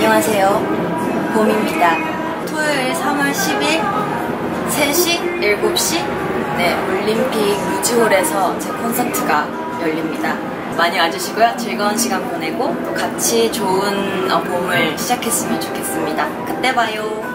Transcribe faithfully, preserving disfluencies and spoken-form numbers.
안녕하세요, 봄입니다. 토요일 삼월 십일 세 시, 일곱 시 네, 올림픽 뮤지홀에서 제 콘서트가 열립니다. 많이 와주시고요. 즐거운 시간 보내고 또 같이 좋은 봄을 시작했으면 좋겠습니다. 그때 봐요.